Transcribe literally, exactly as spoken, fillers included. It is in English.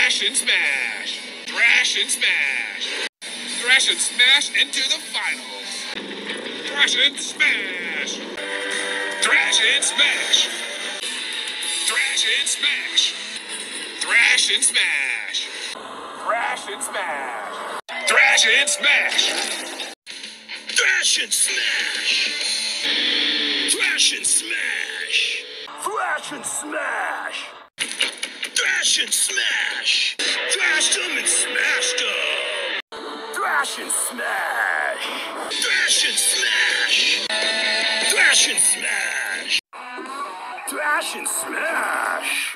Thrash and smash. Thrash and smash. Thrash and smash into the finals. Thrash and smash. Thrash and smash. Thrash and smash. Thrash and smash. Thrash and smash. Thrash and smash. Thrash and smash. Thrash and smash. Thrash and smash. Thrash and smash. Thrashed them and smashed them. Thrash and smash. Thrash and smash. Thrash and smash. Thrash and smash.